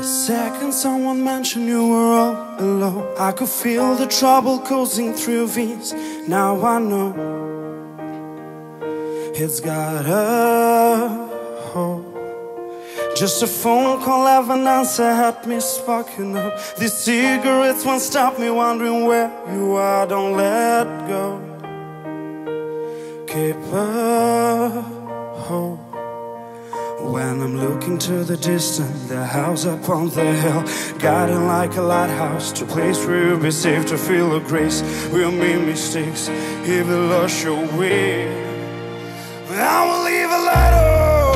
The second someone mentioned you were all alone, I could feel the trouble coursing through your veins. Now I know it's got a hole. Just a phone call, have an answer, had me sparking up. These cigarettes won't stop me wondering where you are. Don't let go. Keep a hope. When I'm looking to the distance, the house up on the hill, guiding like a lighthouse to a place where you'll be safe, to feel a grace. We'll make mistakes if you lost your way. I will leave a light on.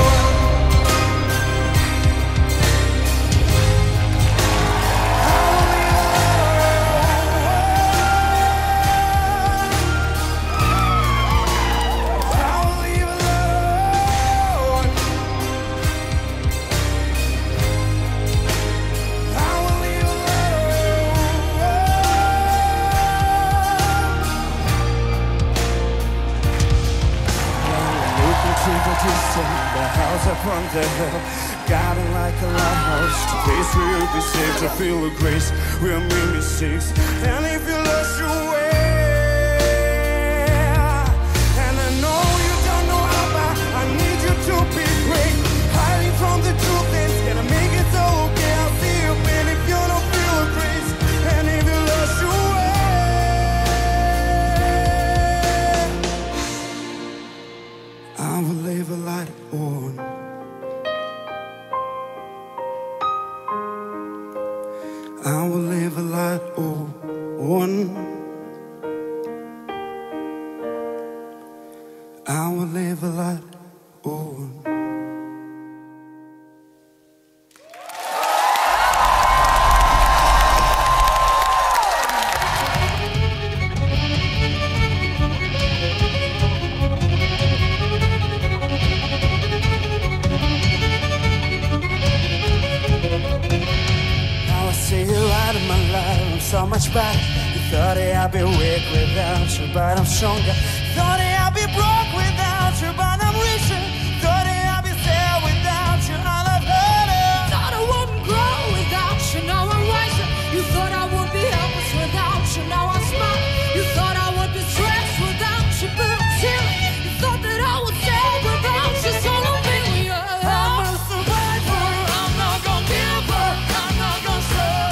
The house up on the hill, guiding like a lighthouse to a place where you'll be safe, to feel the grace. We'll make mistakes, and if you lost your way, and I know you don't know how bad I need you to be great. Hiding from the truth is gonna make it so okay. I'll see you, but if you don't feel the grace, and if you lost your way, I will leave a light on. I will leave a light on. I will leave a light on. So much better. You thought I'd be weak without you, but I'm stronger. Thought I'd be broke without you, but I'm richer. Thought I'd be sad without you, and I've heard it. Thought I wouldn't grow without you, now I'm wiser. You thought I would be helpless without you, now I'm smart. You thought I would be stressed without you, but I'm silly. You thought that I would fail without you, so don't be me. I'm a survivor, I'm not gonna give up, I'm not gonna stop.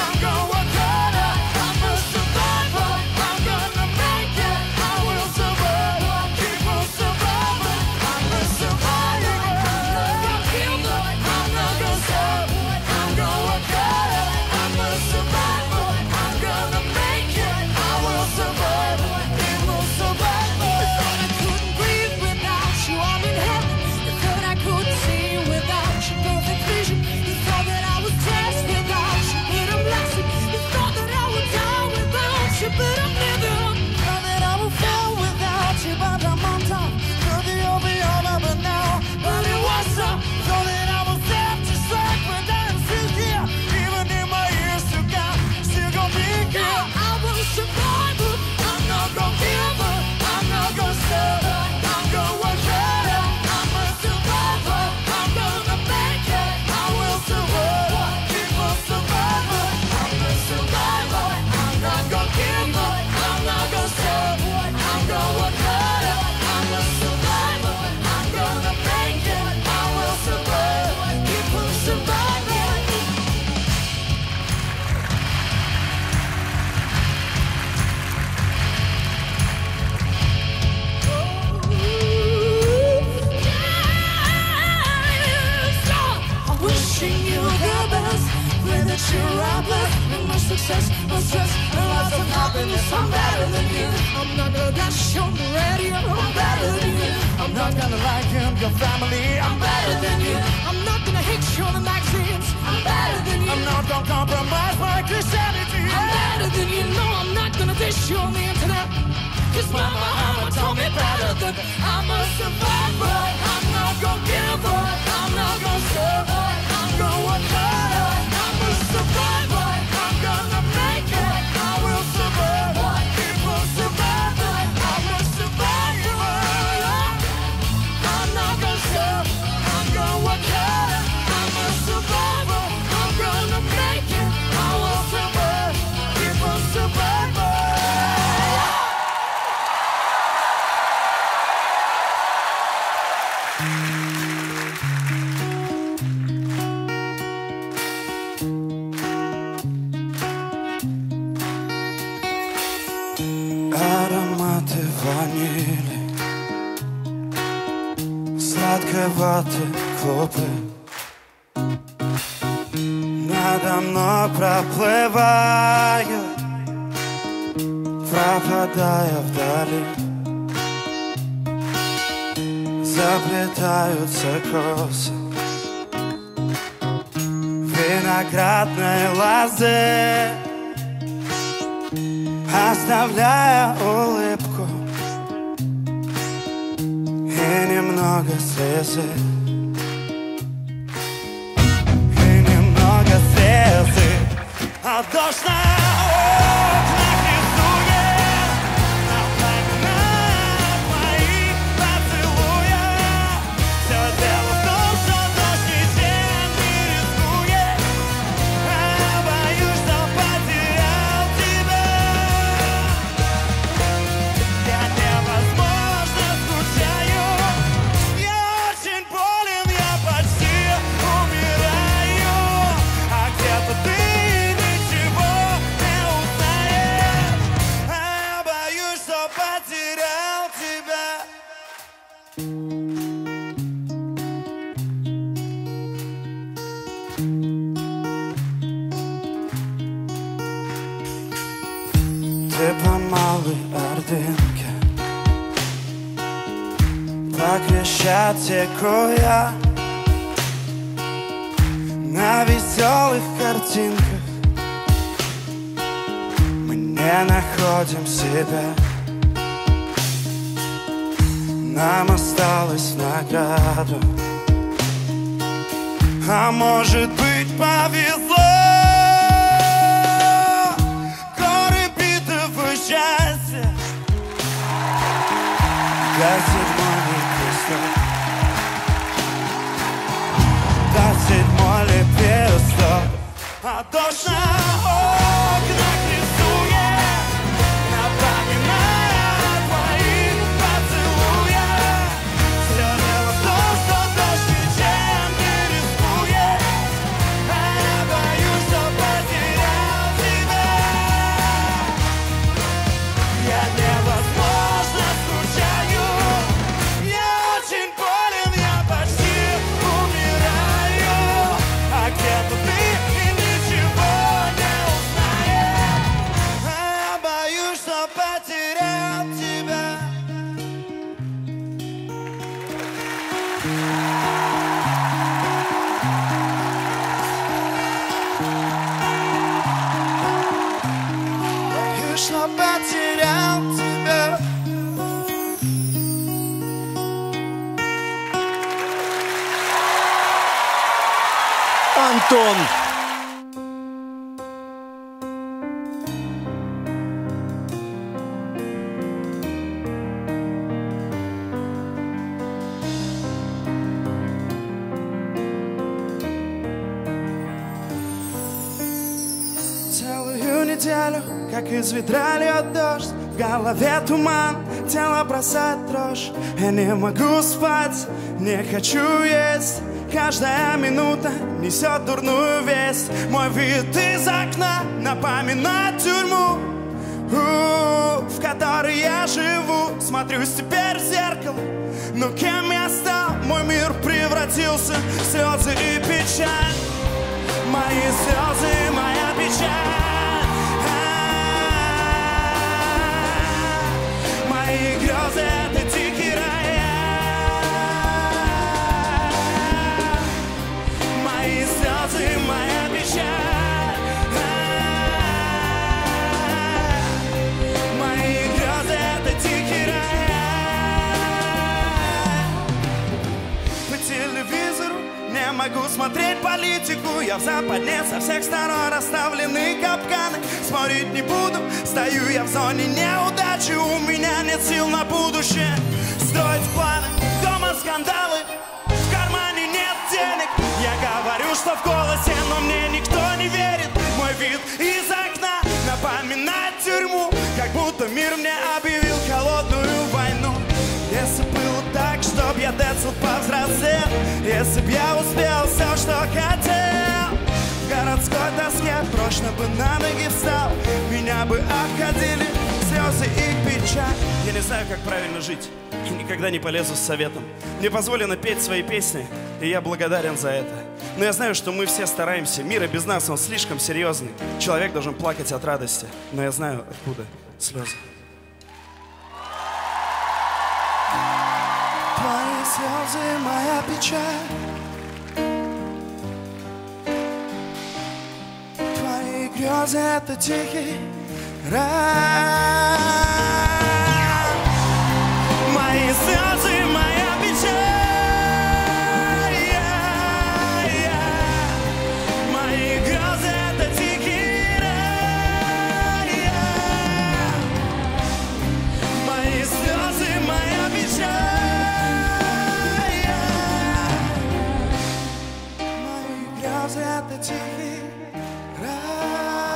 Success, no stress, and lots of happiness. I'm better than you. I'm not gonna dash on the radio. I'm better than you. I'm not gonna lie to your family. I'm better than you. I'm not gonna hate you on the magazines. I'm better than you. I'm not gonna compromise my Christianity. I'm better than you. No, I'm not gonna dish you on the internet. Cause mama told me better than I'm a survivor. I'm not gonna give up. I'm not gonna serve. I'm gonna work harder. I'm a survivor. Gonna make it, I will survive. People survive, I'm a survivor. I'm not gonna stop, I'm gonna work hard. I'm a survivor, I'm gonna Сладковатые клубы надо мной проплывают, пропадая вдали. Заплетаются косы виноградной лозы, оставляя улыбку и немного слезы, и немного слезы. А дождь на окнах рисует, напоминает мои поцелуя. Все дело в том, что дождь ничем не рискует, а боюсь, что потерял тебя. Я невозможно скучаю, я очень болен, я почти умираю, а где-то ты ничего не узнаешь, а я боюсь, что потерял тебя. Ты по малой Ордынке, по Крещатику я, на веселых картинках мы не находим себя. Нам осталось награду, а может быть повезло. Горы битого счастья, гасит мой лепесток, гасит мой лепесток. А дождь на окнах рисует, напоминает мои поцелуя. Все дело в том, что дождь ничем не рискует, а я боюсь, что потерял тебя. Я невозможно скучаю, я очень болен, я почти умираю, а где-то ты и ничего не узнаешь, а я боюсь, что потерял тебя. Боюсь, что потерял тебя. Антон. Целую неделю, как из ведра льет дождь, в голове туман, тело бросает дрожь. Я не могу спать, не хочу есть, каждая минута несет дурную весть. Мой вид из окна напоминает тюрьму, в которой я живу. Смотрюсь теперь в зеркало, но кем я стал? Мой мир превратился в слезы и печаль. Мои слезы, моя печаль, мои грезы — это дикий рояль. Мои слезы, моя печаль, мои грезы — это дикий рояль. По телевизору не могу смотреть политику, я в западне, со всех сторон расставлены капканы. Смотреть не буду, стою я в зоне неудачи, у меня нет сил на будущее строить планы. Дома скандалы, в кармане нет денег. Я говорю, что в голосе, но мне никто не верит. Мой вид из окна напоминает тюрьму, как будто мир мне объявил холодную войну. Если было так, чтоб я Децл повзрослел, если б я успел все, что хотел, городской тоске прочно бы на ноги встал. Меня бы обходили слезы слезы и печаль. Я не знаю, как правильно жить, и никогда не полезу с советом. Мне позволено петь свои песни, и я благодарен за это. Но я знаю, что мы все стараемся. Мир и без нас, он слишком серьезный. Человек должен плакать от радости, но я знаю, откуда слезы. Твои слезы, моя печаль. Твои грезы — это тихий рай. Мои слезы, моя печаль. Мои грезы — это тихий рай. Мои слезы, моя печаль. Мои грезы — это тихий рай.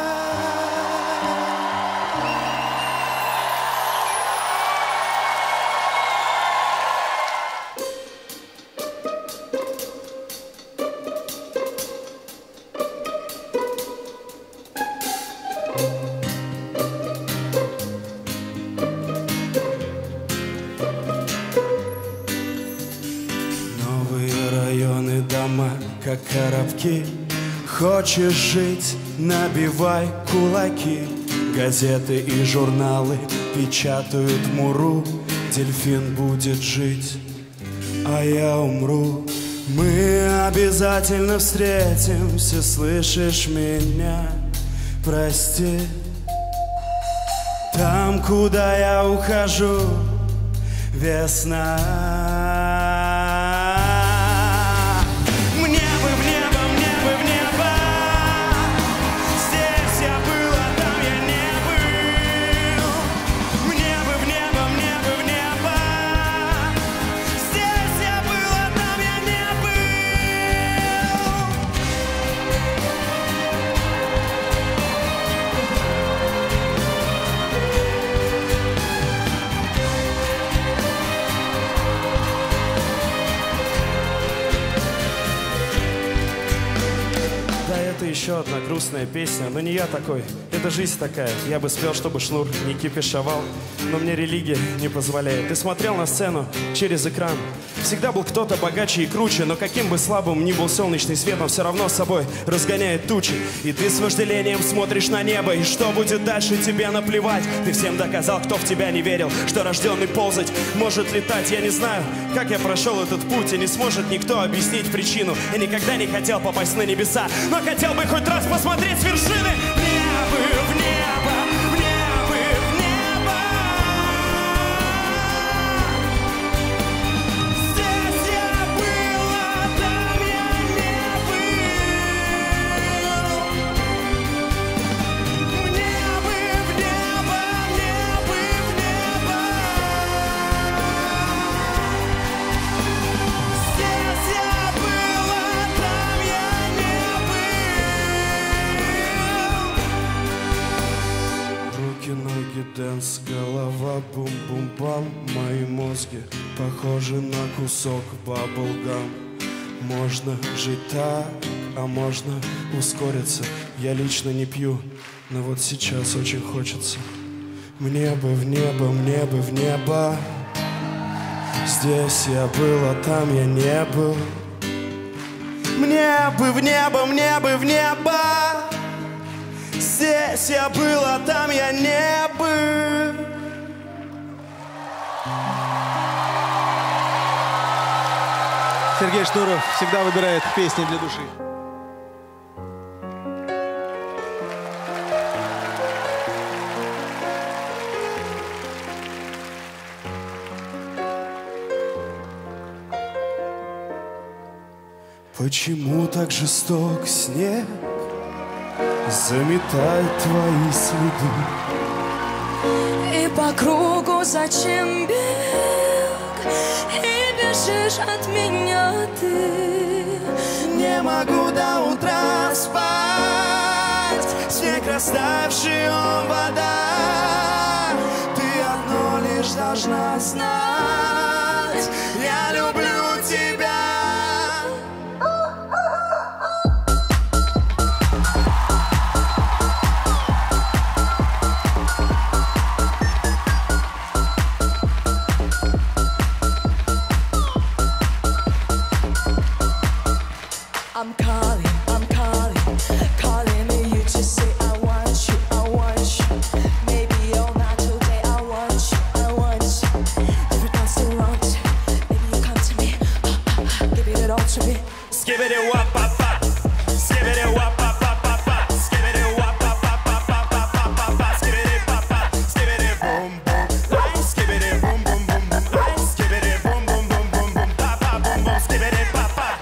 Новые районы, дома, как коробки. Хочешь жить, набивай кулаки. Газеты и журналы печатают муру. Дельфин будет жить, а я умру. Мы обязательно встретимся, слышишь меня? Прости. Там, куда я ухожу, весна. Мне бы в небо, мне бы в небо. Здесь я был, а там я не был. Мне бы в небо, мне бы в небо. Здесь я был, а там я не был. Да, это еще одна грустная песня, но не я такой, это жизнь такая. Я бы спел, чтобы шнур не кипишевал, но мне религия не позволяет. Ты смотрел на сцену через экран. Всегда был кто-то богаче и круче, но каким бы слабым ни был солнечный свет, он все равно с собой разгоняет тучи. И ты с вожделением смотришь на небо, и что будет дальше, тебе наплевать. Ты всем доказал, кто в тебя не верил, что рожденный ползать может летать. Я не знаю, как я прошел этот путь, и не сможет никто объяснить причину. Я никогда не хотел попасть на небеса, но хотел бы хоть раз посмотреть с вершины. Мне бы в небо, мне бы в небо. Здесь я был, а там я не был. Мне бы в небо, мне бы в небо. Здесь я был, а там я не был. Руки, ноги, дэнс, голова, бум-бум-бам. Мои мозги похожи на кусок баблгам. Можно жить так, а можно ускориться. Я лично не пью, но вот сейчас очень хочется. Мне бы в небо, мне бы в небо. Здесь я был, а там я не был. Мне бы в небо, мне бы в небо. Здесь я был, а там я не был. Сергей Шнуров всегда выбирает песни для души. Почему так жесток снег заметает твои следы? И по кругу зачем бег? И бежишь от меня ты. Не могу до утра спать. Снег растаявший, он вода. Ты одно лишь должна знать. Я люблю тебя. I'm calling, calling me. You just say I want you, I want you. Maybe all night today I want you, I want you. Every time still want you, baby you come to me, give it all to me. Skibbity wop pop pop, skibbity wop pop pop pop pop, skibbity wop pop pop pop pop pop pop pop pop, skibbity pop pop, skibbity boom boom, skibbity boom boom boom boom, skibbity boom boom boom boom boom, pop pop boom boom, skibbity pop pop.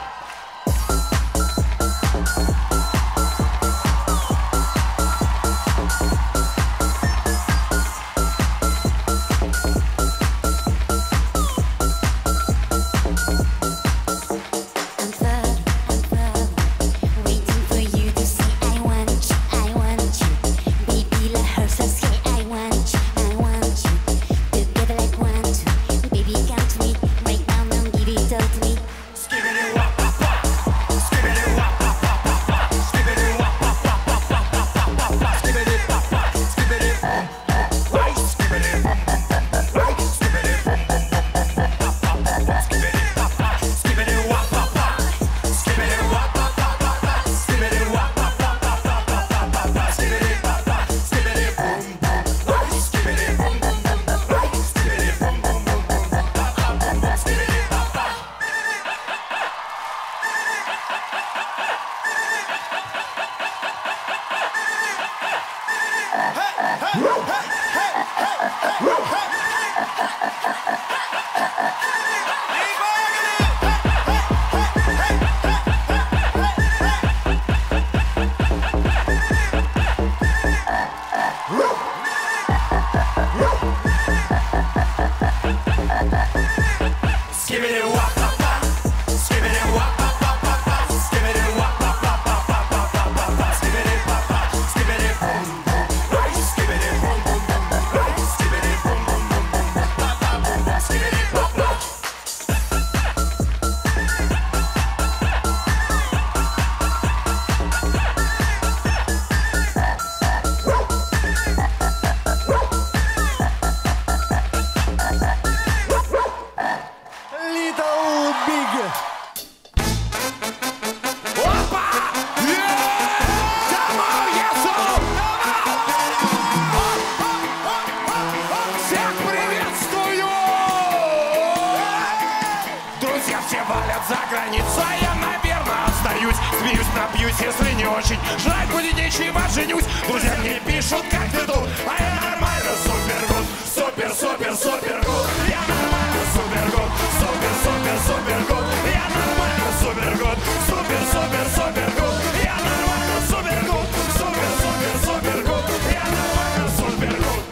Если не очень жаль, будет ничего, женюсь. Друзья мне пишут, как ты тут, а я нормально, супер гуд, супер, супер, супер гуд. Я нормально, супер гуд, супер, супер, супер гуд. Я нормально, супер гуд, супер, супер, супер гуд. Я нормально, супер гуд, супер, супер, супер гуд. Я нормально, супер гуд.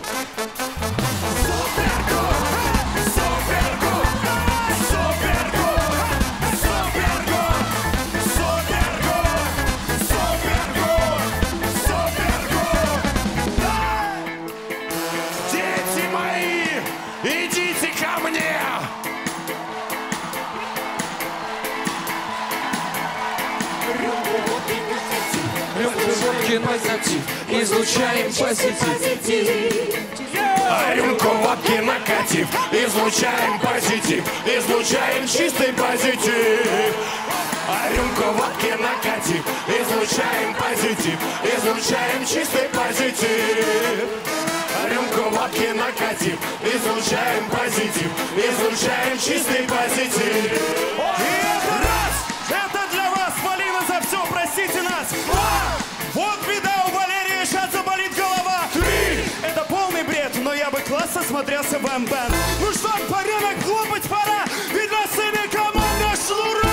Супер гуд, супер гуд, супер гуд, супер гуд, супер гуд. Дети мои, идите ко мне! Рюмку водки накатив, излучаем позитив. А рюмку водки накатив, излучаем позитив, излучаем чистый позитив. А рюмку водки накатив, излучаем позитив, излучаем чистый позитив. А рюмку водки накатив, излучаем позитив, излучаем чистый позитив. И это раз! Это для вас, Полина, за все, простите нас! Два! Вот беда, у Валерии сейчас заболит голова! Три! Это полный бред, но я бы классно смотрелся в М-бэнд. Ну что, порядок, хлопать пора, ведь на сцене команда Шнура!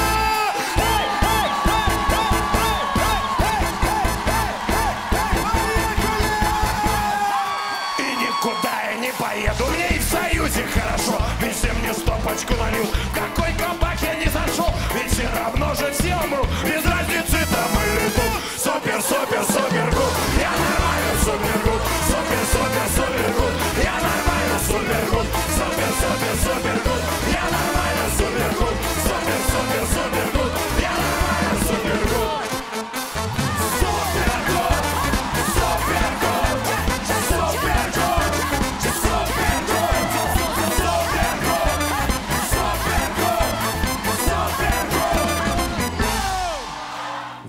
И никуда я не поеду, мне и в Союзе хорошо. Ведь все мне стопочку налил, в какой кабак я не зашел. Ведь все равно же все умрут, без разницы там или тут. Супер, супер, супер гуд, я нормально, супер гуд. Супер, супер, супер гуд, я нормально, супер гуд. Супер, супер, супер гуд, я нормально, супер гуд. Супер, супер, супер гуд, я нормально, супер гуд. Супер гуд, супер гуд, супер гуд, супер гуд, супер гуд, супер гуд, супер гуд.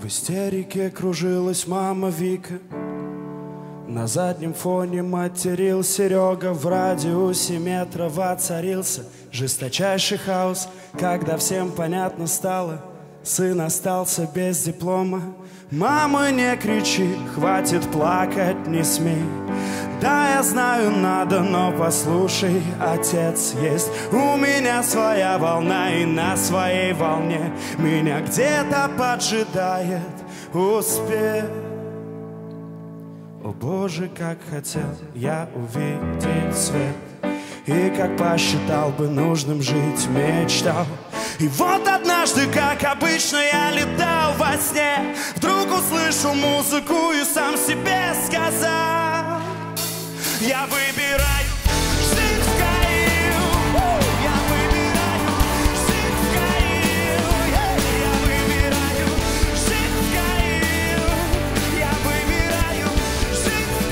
В истерике кружилась мама Вика. На заднем фоне материл Серега. В радиусе метра воцарился жесточайший хаос. Когда всем понятно стало, сын остался без диплома. Мама, не кричи, хватит плакать, не смей. Да, я знаю, надо, но послушай, отец есть. У меня своя волна, и на своей волне меня где-то поджидает успех. О Боже, как хотел я увидеть свет, и как посчитал бы нужным жить, мечтал. И вот однажды, как обычно, я летал во сне. Вдруг услышал музыку и сам себе сказал: я выбираю жить в Каире. Я выбираю жить в Каире. Я выбираю жить в Каире. Я выбираю жить в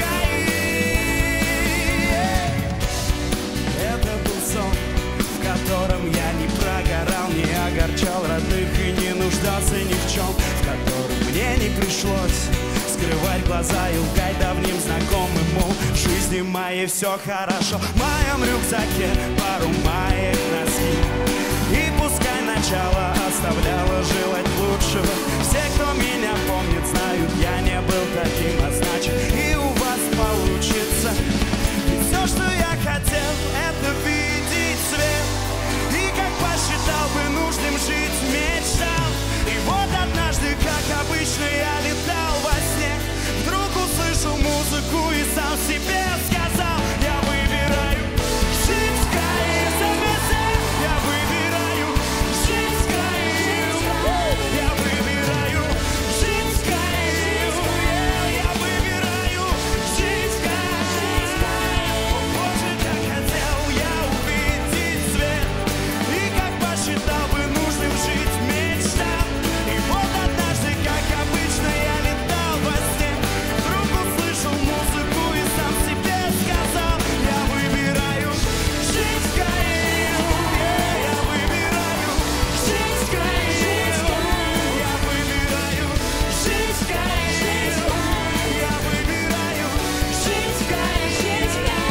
Каире. Это был сон, в котором я не прогорал, не огорчал родных и не нуждался ни в чем, в котором мне не пришлось скрывать глаза и лгать давним знакомым. В жизни моей все хорошо. В моем рюкзаке пару маек, носки. И пускай начало оставляло желать лучшего. Все, кто меня помнит, знают, я не был таким, а значит, и у вас получится. И все, что я хотел, это видеть свет. И как посчитал бы нужным жить, мечтал. И вот однажды, как обычно, я летал во сне. Вдруг услышал музыку и сам себе сказал: я выбираю жить в Каире. Я выбираю жить в Каире. Я выбираю жить в Каире. Я выбираю жить в Каире. О Боже, как хотел я увидеть свет, и как посчитал бы нужным жить, мечтал. И вот однажды, как обычно, я летал во сне. Вдруг услышал музыку и сам себе сказал: я выбираю жить в Каире. Я выбираю жить в Каире. Я выбираю жить в Каире. Я выбираю жить в Каире.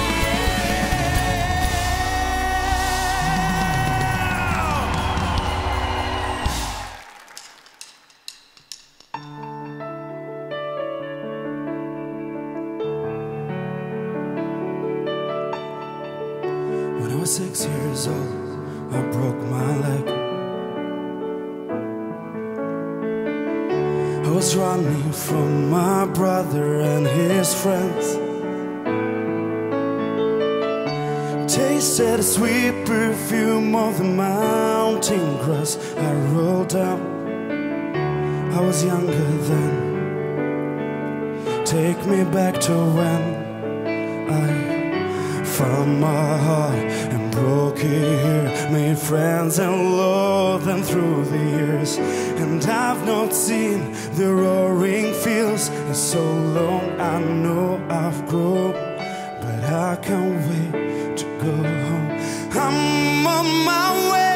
When I was 6 years old, I broke my leg. I was running from my brother and his friends. Tasted the sweet perfume of the mountain grass I rolled down. I was younger then. Take me back to when I found my heart and broke it here. Made friends and loved them through the years. And I've not seen the roaring fields in so long. I know I've grown, but I can't wait to go home. I'm on my way,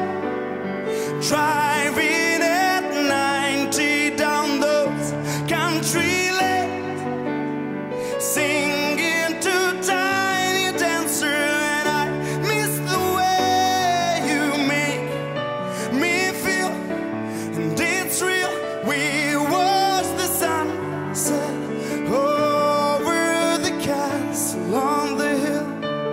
driving at 90 down those country lanes, singing to Tiny Dancer, and I miss the way you make me feel. And it's real, we watch the sunset over the castle on the hill.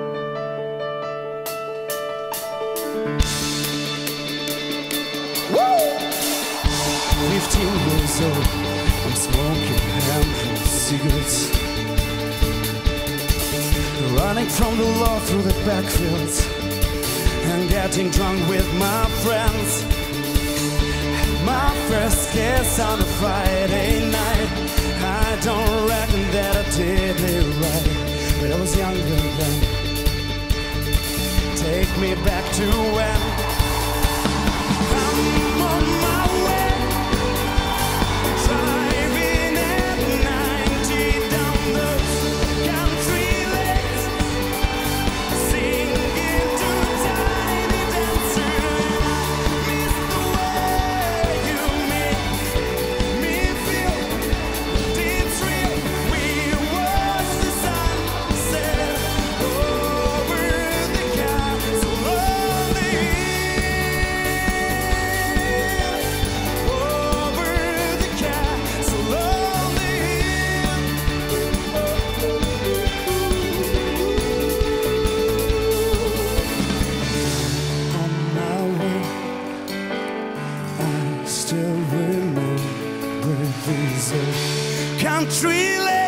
15 years old, I'm smoking handful cigarettes, running from the law through the backfields, and getting drunk with my friends. My first kiss on a Friday night, I don't reckon that I did it right, but I was younger then. Take me back to when I'm on my way, driving at 90 down those country lanes, singing to Tiny Dancer. Miss the way you make me still remember these country lanes.